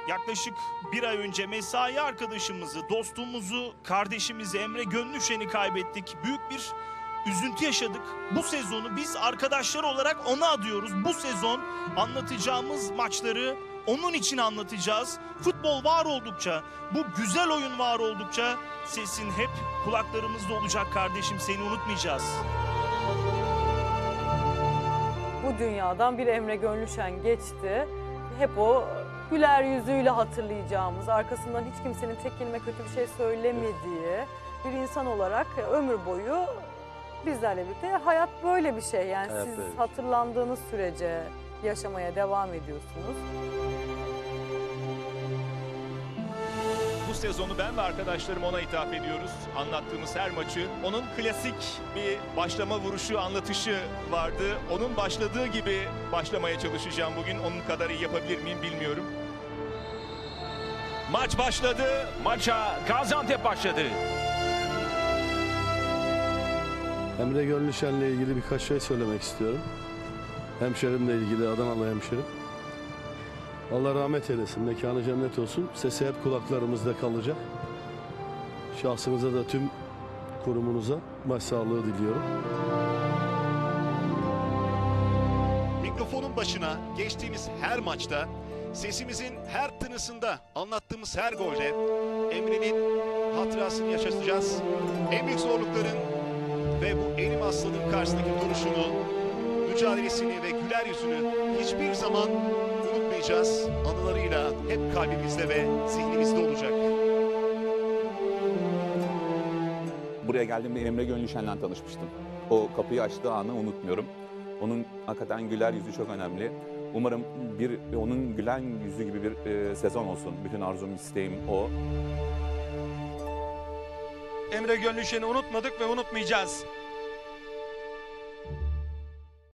Yaklaşık bir ay önce mesai arkadaşımızı, dostumuzu, kardeşimizi Emre Gönlüşen'i kaybettik. Büyük bir üzüntü yaşadık. Bu sezonu biz arkadaşlar olarak ona adıyoruz. Bu sezon anlatacağımız maçları onun için anlatacağız. Futbol var oldukça, bu güzel oyun var oldukça sesin hep kulaklarımızda olacak kardeşim, seni unutmayacağız. Bu dünyadan bir Emre Gönlüşen geçti. Hep o güler yüzüyle hatırlayacağımız, arkasından hiç kimsenin tek kelime kötü bir şey söylemediği bir insan olarak ömür boyu bizlerle birlikte. Hayat böyle bir şey, yani Evet, siz evet. hatırlandığınız sürece yaşamaya devam ediyorsunuz. Bu sezonu ben ve arkadaşlarım ona ithaf ediyoruz. Anlattığımız her maçı. Onun klasik bir başlama vuruşu, anlatışı vardı. Onun başladığı gibi başlamaya çalışacağım bugün. Onun kadar iyi yapabilir miyim bilmiyorum. Maç başladı. Maça Gaziantep başladı. Emre Gönlüşen'le ilgili birkaç şey söylemek istiyorum. Hemşerimle ilgili, Adanalı hemşerim. Allah rahmet eylesin, mekanı cennet olsun. Sesi hep kulaklarımızda kalacak. Şahsınıza da tüm kurumunuza başsağlığı diliyorum. Mikrofonun başına geçtiğimiz her maçta, sesimizin her tınısında, anlattığımız her golde Emre'nin hatırasını yaşatacağız. En büyük zorlukların ve bu Elim Aslan'ın karşısındaki duruşunu, mücadelesini ve güler yüzünü hiçbir zaman unutmayacağız. Anılarıyla hep kalbimizde ve zihnimizde olacak. Buraya geldiğimde Emre Gönlüşen'le tanışmıştım. O kapıyı açtığı anı unutmuyorum. Onun hakikaten güler yüzü çok önemli. Umarım onun gülen yüzü gibi bir sezon olsun. Bütün arzum, isteğim o. Emre Gönlüşen'i unutmadık ve unutmayacağız.